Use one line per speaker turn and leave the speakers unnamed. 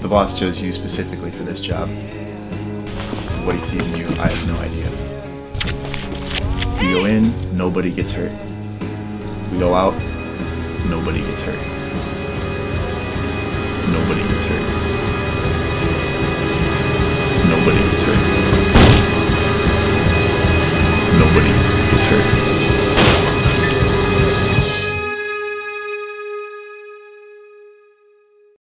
the boss chose you specifically for this job. What he sees in you, I have no idea. We go in, nobody gets hurt. We go out, nobody gets hurt. Nobody gets hurt. Nobody gets hurt. Nobody gets hurt.